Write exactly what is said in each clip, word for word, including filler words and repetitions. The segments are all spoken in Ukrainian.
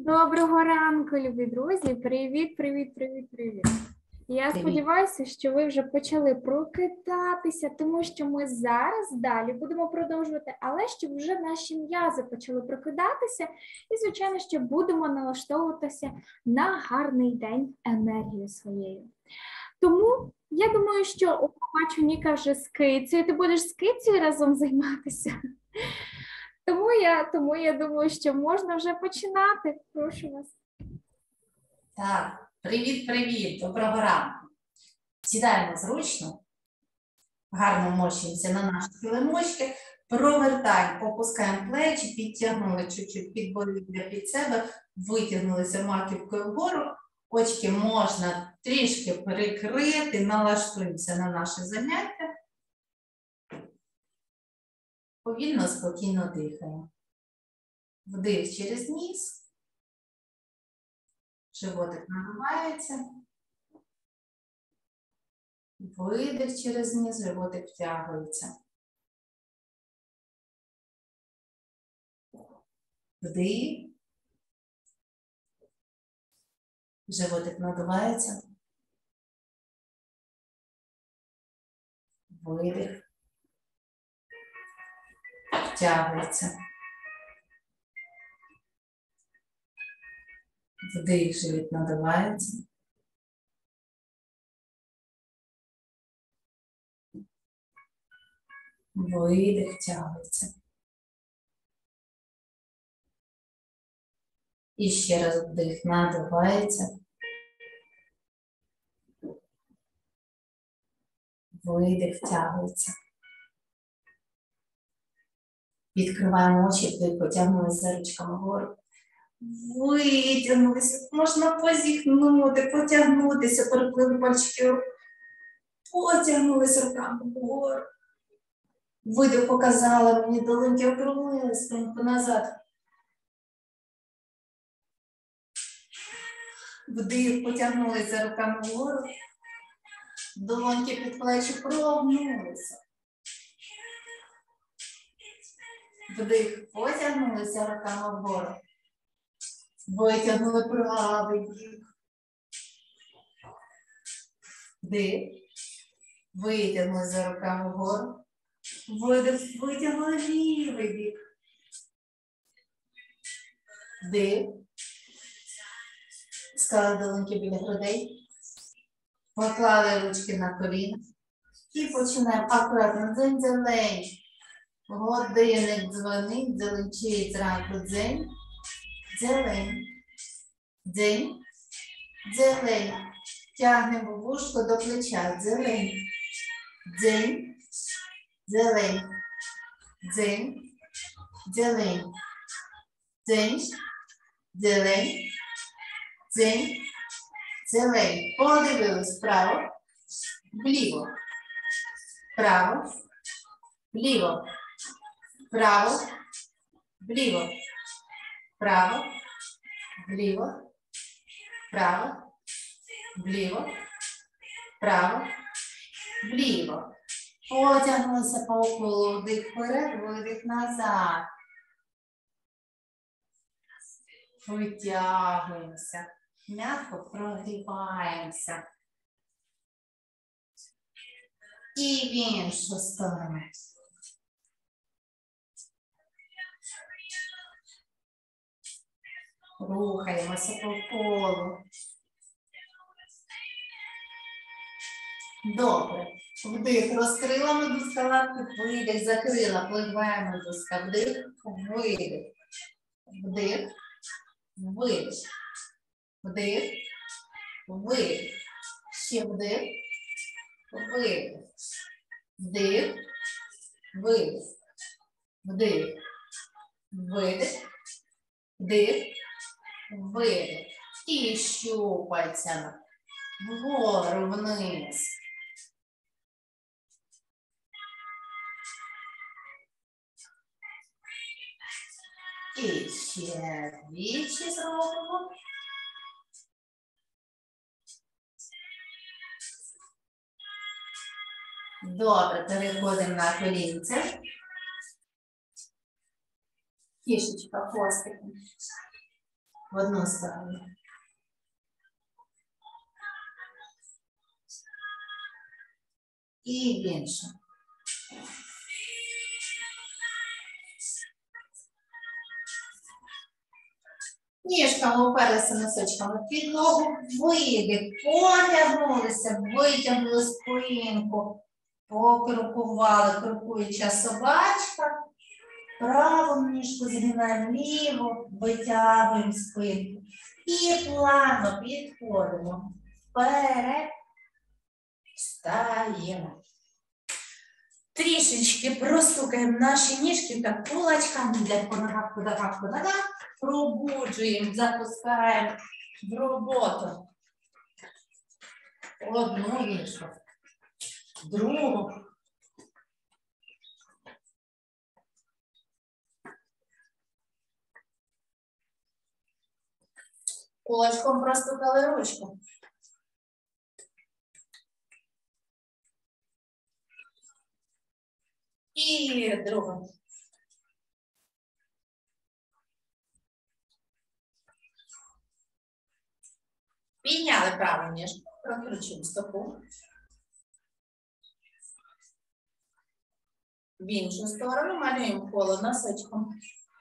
Доброго ранку, любі друзі! Привіт, привіт, привіт, привіт! Я Привіт. сподіваюся, що ви вже почали прокидатися, тому що ми зараз далі будемо продовжувати, але щоб вже наші м'язи почали прокидатися і, звичайно, що будемо налаштовуватися на гарний день енергією своєю. Тому я думаю, що о, бачу, Ніка вже з кицею. Ти будеш з кицею разом займатися? Тому я, тому я думаю, що можна вже починати. Прошу вас. Так, привіт-привіт, доброго ранку. Сідаємо зручно, гарно мощимося на наші килимочки, провертаємо, попускаємо плечі, підтягнули чуть-чуть підборіддя під себе, витягнулися маківкою вгору, очки можна трішки перекрити, налаштуємося на наше заняття. Повільно, спокійно дихаємо. Вдих через ніс. Животик надувається. Видих через ніс, животик втягується. Вдих. Животик надувається. Видих. Втягується. Вдих, живіт надувається. Видих, втягується. І ще раз вдих, надувається. Видих, втягується. Відкриваємо очі, вдих, потягнулися за ручками вгору. Витягнулися, можна позіхнути, потягнутися, переплили пальчики рук. Потягнулися руками вгору. Видих показала мені, долоньки округлили, спинку назад. Вдих, потягнулися руками вгору. Долоньки під плечі прогнулися. Вдих, потягнулися руками вгору. Витягнули правий бік. Вдих. Витягнули за руками вгору. Видих, витягнули лівий бік. Вдих. Склали долоньки біля грудей. Поклали ручки на коліна. І починаємо акуратно. Дзень-дзелень. Годинник дзвонить, дзеленчить зранку дзень. Дзелень. Дзень. Дзелень. Тягнемо вушко до плеча. Дзелень. Дзень. Дзелень. Дзень. Дзелень. Дзень. Дзелень. Дзень. Дзелень. Подивились вправо. Вліво. Вправо. Вліво. Вправо. Вліво. Вправо. Вліво. Вправо. Вліво. Вправо. Вліво. Потягнулися по колу. Вдих вперед, видих назад. Витягуємося. М'яко прогріваємося. І в іншу сторону. Рухаємося по колу. Добре. Вдих, розкрила медузка лапки, видих, закрила, пливає медузка. Вдих, видих. Вдих, видих. Вдих, видих. Ще вдих, видих. Вдих, видих. Вдих, видих. Вдих, видих. І щупальцями. Вгору, вниз. І ще двічі зробимо. Добре, переходимо на колінце. Кішечка, хвостиком. в одну сторону. І в іншу. Ніжками уперлися носочками в підлогу, видих, потягнулися, витягнули спинку, покрокували, крокуюча собачка, праву ніжку згинаємо ліву, витягуємо спинку і плавно підходимо вперед, встаємо. Трішечки простукаємо наші ніжки та кулачками для по ногах, по ногах, по ногах. Пробуджуємо, запускаємо в роботу. Одну ніжку, другу. Кулачком простукали ручку. І другу. Підняли праву ніжку, прокручуємо стопу. В іншу сторону малюємо коло носочком.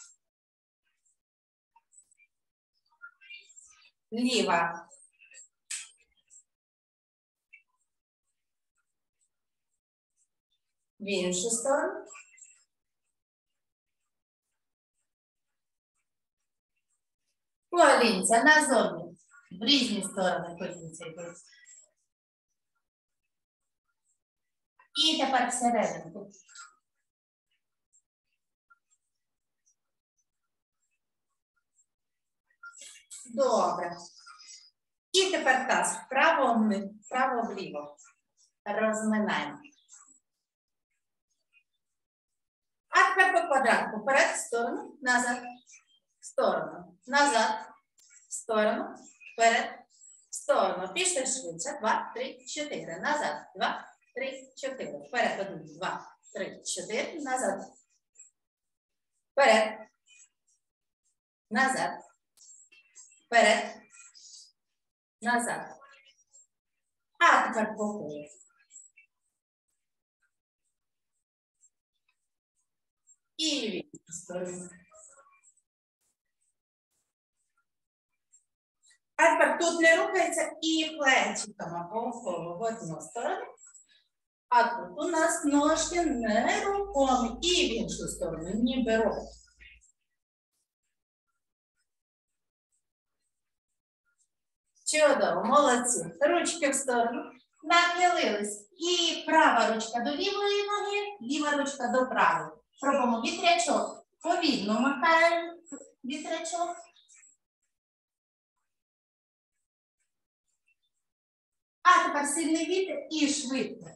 Ліва. В іншу сторону. Колінця назовні. В різні сторони колінця йдуть. І тепер всередину. Добре. І тепер таз вправо, вправо-вліво. Розминаємо. А тепер по квадрату. Вперед, в сторону, назад, в сторону, назад, в сторону, вперед, в сторону. Пішли швидше. Два, три, чотири. Назад. Два, три, чотири. Вперед. Один, два, три, чотири. Назад. Вперед. Назад. Вперед. Назад. А тепер по колу. І в іншу сторону. А тепер тут не рухається і плечиками по колу в одну сторону. А тут у нас ножки нерухомі. І в іншу сторону, ніби рух. Чудово, молодці. Ручки в сторону. Нахилились. І права ручка до лівої ноги, ліва ручка до правої. Робимо вітрячок. Повільно махаємо вітрячок. А тепер сильний вітер і швидко.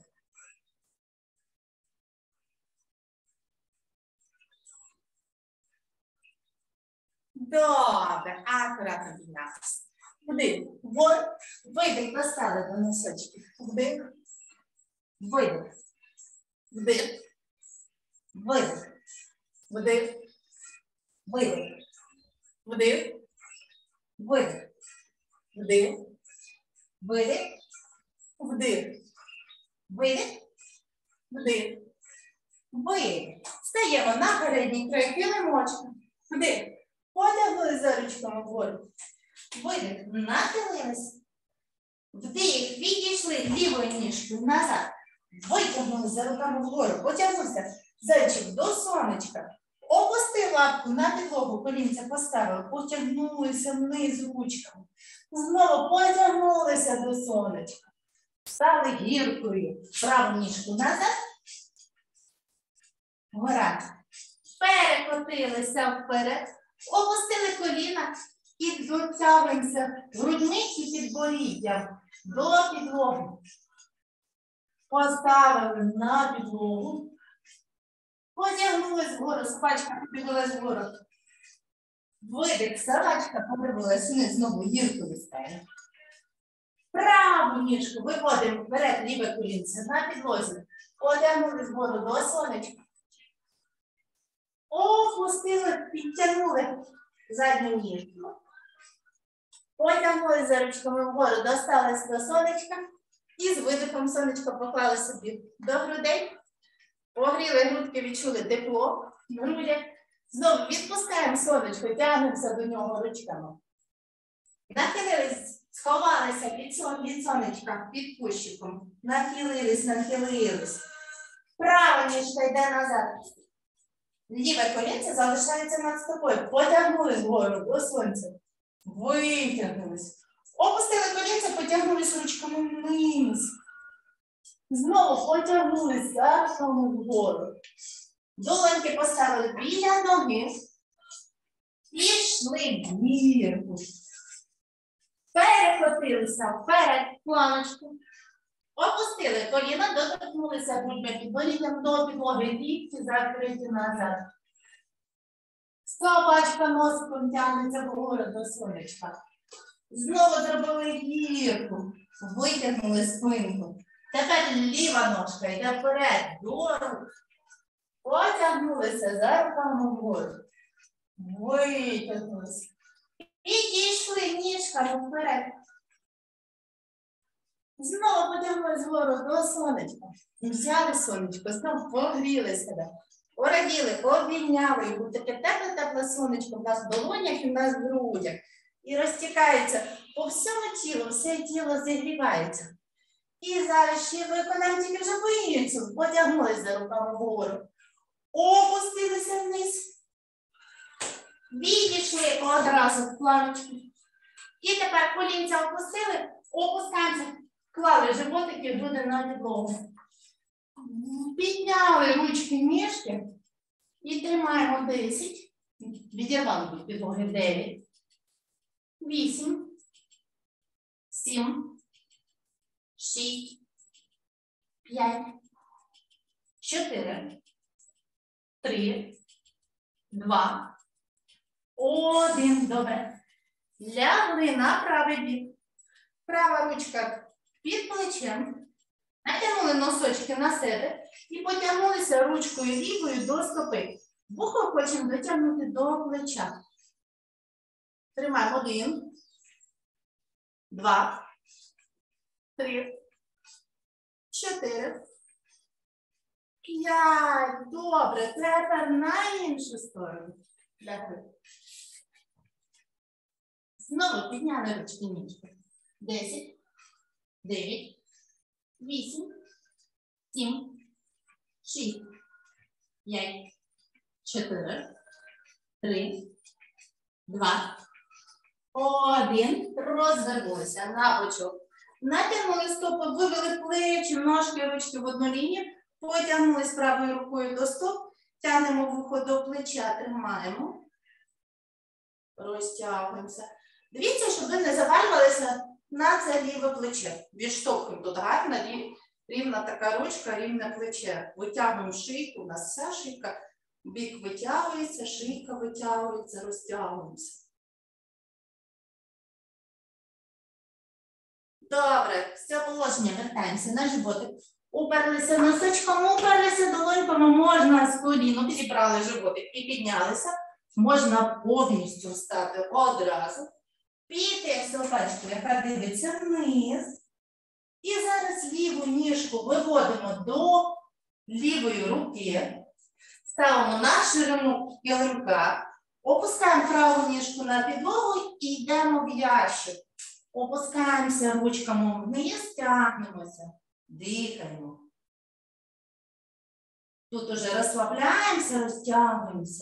Добре, акуратно піднятися. Вдих, видих, поставили до носочків. Вдих, видих, вдих, видих, вдих, видих, вдих, видих, вдих, видих, вдих, видих, вдих, видих. Стаємо на передній край килимочка. Вдих. Потягнули за ручками вгору. Видих. Нахилились. Вдих. Відійшли лівою ніжкою назад. Витягнули за руками вгору. Потягнувся зайчик до сонечка. Опусти лапку на підлогу, колінця поставили. Потягнулися вниз ручками. Знову потягнулися до сонечка. Стали гіркою. Праву ніжку назад. Гора. Перекотилися вперед. Опустили коліна і дотягуємося грудьми і підборіддям до підлоги. Поставили на підлогу. Потягнулись вгору, собачка підбилась вгору. Видих, собачка подивилась вниз, знову гіркою стає. Праву ніжку виводимо вперед, ліве колінце на підлозі. Потягнулись вгору до сонечка. Опустили, підтягнули задню ніжку. Потягнули за ручками вгору, досталися до сонечка. І з видихом сонечка поклали собі до грудей. Погріли грудки, відчули тепло в грудях. Знову відпускаємо сонечко, тягнемося до нього ручками. Нахилились, сховалися під, сон, від сонечка, під кущиком. Нахилились, нахилились. Права ніжка йде назад. Ліве колінце залишається над стопою. Потягнулись вгору до сонця. Витягнулись. Опустили колінце, потягнулись ручками вниз. Знову потягнулись за руками вгору. Долоньки поставили біля ноги. Пішли в гірку. Перекотилися вперед планочку. Опустили коліна, доторкнулися грудьми підборіддям до підлоги, лікті закриті назад. Собачка носиком тягнеться вгору до сонечка. Знову зробили гірку. Витягнули спинку. Тепер ліва ножка йде вперед, до рук. Потягнулися за руками вгору. Витягнулися. Підійшли ніжками вперед. Знову потягнули згору до сонечка. І взяли сонечко, знову погріли себе. Пораділи, обійняли його. Таке тепле-тепле сонечко в нас в долонях і в нас в грудях. І розтікається по всьому тілу, все тіло зігрівається. І зараз ще виконаємо тільки вже по-іншому. Потягнулися за руками вгору. Опустилися вниз. Відійшли одразу в планочку. І тепер колінця опустили, опускаємося. Клали животики, груди на підлогу. Підняли ручки, ніжки і тримаємо десять. Відірвали від підлоги дев'ять. вісім. сім. шість. п'ять. чотири. три. два. один. Добре. Лягли на правий бік. Права ручка під плечем. Натягнули носочки на себе і потягнулися ручкою лівою до стопи. Вухо хочемо дотягнути до плеча. Тримаємо. Один. Два. Три. Чотири. П'ять. Добре. Тепер на іншу сторону. Дякую. Знову підняли ручки ніжки. Десять. Дев'ять. Вісім. Сім. Шість. П'ять. Чотири. Три. Два. Один. Розвернулися на бочок. Натягнули стопи, вивели плечі, ножки, ручки в одну лінію. Потягнулись правою рукою до стоп. Тягнемо вухо до плеча, тримаємо. Розтягуємося. Дивіться, щоб ви не завалювалися на це ліве плече. Відштовхуємо тут гарно, рівна така ручка, рівне плече. Витягуємо шийку, у нас вся шийка. Бік витягується, шийка витягується, розтягуємося. Добре, з цього положення вертаємося на животик. Уперлися носочком, уперлися долоньками, можна з коліну, підібрали животик і піднялися. Можна повністю встати одразу. Піти собачку, яка дивиться вниз. І зараз ліву ніжку виводимо до лівої руки. Ставимо на ширину килимка. Опускаємо праву ніжку на підлогу і йдемо в ящик. Опускаємося ручками вниз, тягнемося, дихаємо. Тут уже розслабляємося, розтягуємося.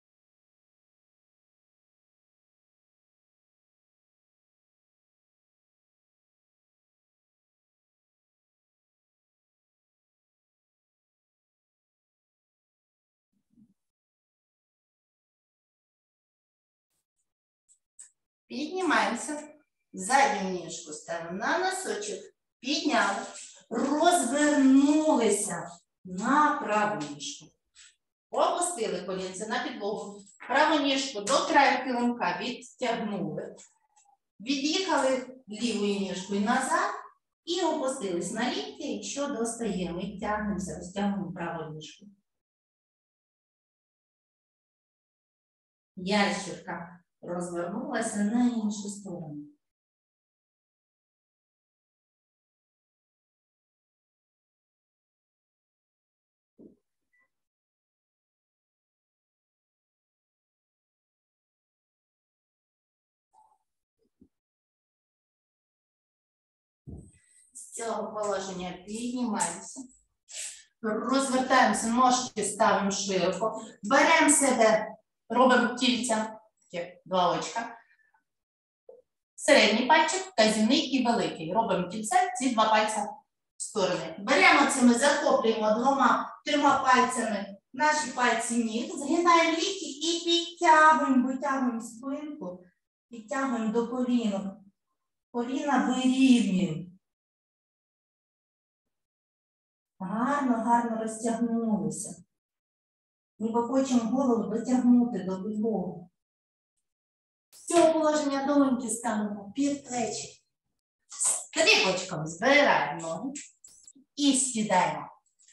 Піднімаємося. Задню ніжку ставимо на носочок. Підняли. Розвернулися на праву ніжку. Опустили колінце на підлогу. Праву ніжку до краю килимка відтягнули. Від'їхали лівою ніжкою назад і опустились на лікті, якщо достаємо. І тягнемося, розтягуємо праву ніжку. Ящірка розвернулася на іншу сторону. цього положення піднімаємося. Розвертаємося, ножки ставимо широко. Беремо себе, робимо кільця, такі два очка. Середній пальчик, вказівний і великий. Робимо кільце, ці два пальця в сторони. Беремо цими, захоплюємо двома, трьома пальцями наші пальці ніг, згинаємо лікті і підтягуємо, витягуємо спинку, підтягуємо до колінок. Коліна вирівнюємо. Гарно, гарно розтягнулися. Ніби хочемо голову дотягнути до підлоги. З цього положення долоньки ставимо під плечі. Скріпочком збираємо ноги і сідаємо.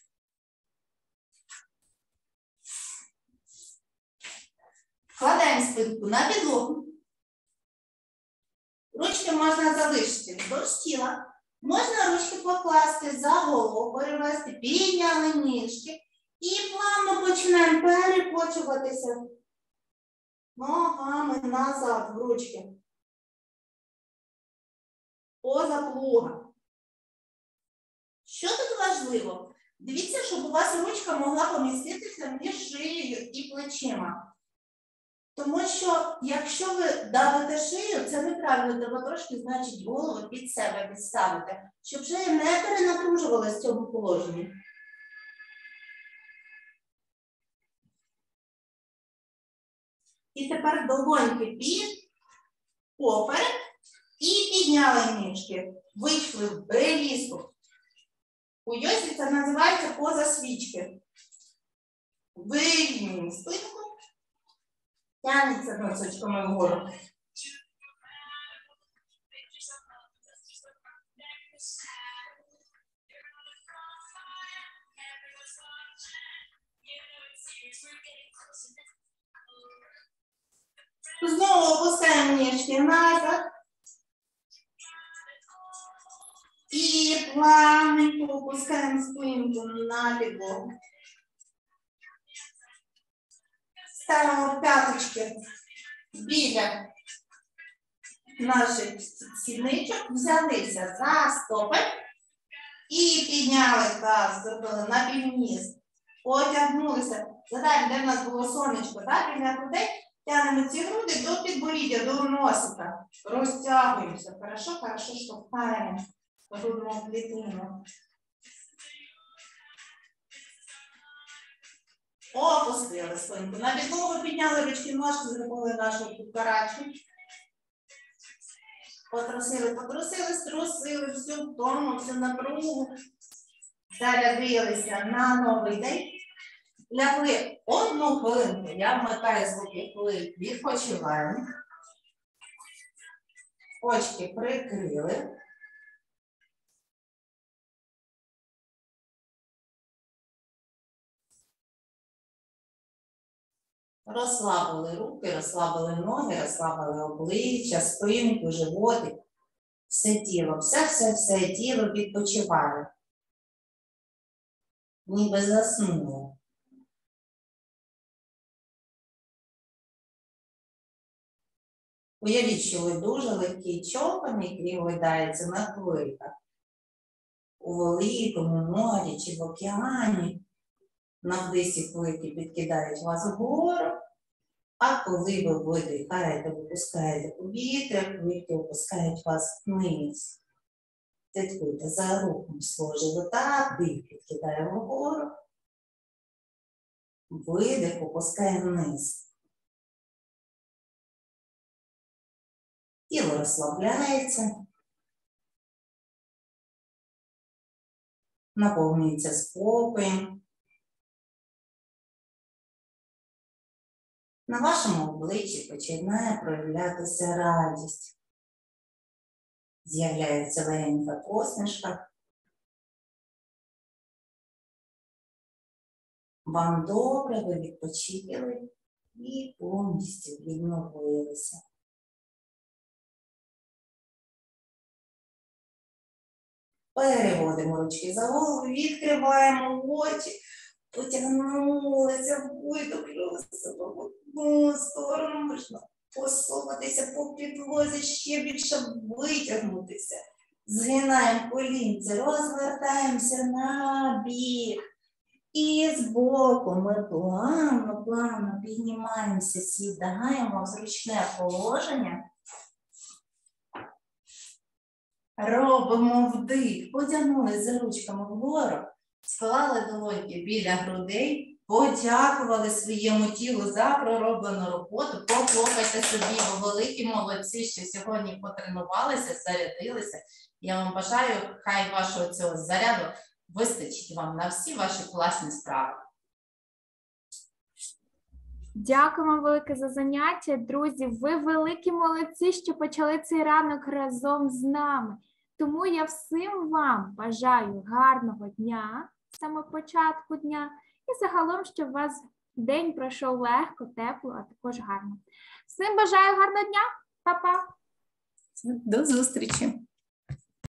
Вкладаємо спинку на підлогу. Ручки можна залишити вздовж тіла. Можна ручки покласти за голову, перевести, підняли ніжки і плавно починаємо перекочуватися ногами назад в ручки. Поза плуга. Що тут важливо? Дивіться, щоб у вас ручка могла поміститися між шиєю і плечима. Тому що, якщо ви давите шию, це неправильно, треба трошки, значить, голову під себе підставити, щоб шия не перенапружувалася в цьому положенні. І тепер долоньки під поперек і підняли ніжки. Вийшли в берізку. У йозі це називається поза свічки. Вирівнюємо спинку. Тягнеться носочками вгору. Знову опускаємо ніжки назад. І плавненько опускаємо спинку на підлогу. Ставимо п'яточки біля наших сідничок, взялися за стопи і підняли таз, зробили на півніс, потягнулися. Згадайте, де в нас було сонечко, так? Біля грудей тягнемо ці груди до підборіддя, до носика. Розтягуємося. Хорошо, хорошо штовхаємо грудну клітину. Опустили спинку. На підлогу підняли ручки, ножки, зробили нашу кукарачку. Потрусили, потрусили, струсили всю втому, всю напругу. Зарядилися на новий день. Лягли одну хвилинку. Я вмикаю звуки, коли відпочиваємо. Очки прикрили. Розслабили руки, розслабили ноги, розслабили обличчя, спинку, животик. Все тіло, все-все-все тіло відпочиває. Ніби заснуло. Уявіть, що ви дуже легкий човен, який гойдається на хвильках. У великому морі чи в океані. На вдисі хвильки підкидають вас вгору, а коли ви видихаєте, випускаєте повітря, хвильки опускають вас вниз. Слідкуйте за рухом свого живота, дих підкидає вгору, видих опускає вниз. Тіло розслабляється, наповнюється спокоєм. На вашому обличчі починає проявлятися радість. З'являється легенька посмішка. Вам добре, ви відпочили і повністю відновилися. Переводимо ручки за голову, відкриваємо очі. Потягнулися, видохнулися в одну сторону, можна посоватися по підлозі, ще більше витягнутися. Згинаємо колінці, розвертаємося на бік. І збоку ми плавно, плавно піднімаємося, сідаємо в зручне положення. Робимо вдих, потягнули за ручками вгору, склали долоньки біля грудей, подякували своєму тілу за пророблену роботу, похлопайте собі, бо великі молодці, що сьогодні потренувалися, зарядилися. Я вам бажаю, хай вашого цього заряду вистачить вам на всі ваші класні справи. Дякуємо велике за заняття, друзі. Ви великі молодці, що почали цей ранок разом з нами. Тому я всім вам бажаю гарного дня, саме початку дня, і загалом, щоб у вас день пройшов легко, тепло, а також гарно. Всім бажаю гарного дня. Па-па! До зустрічі!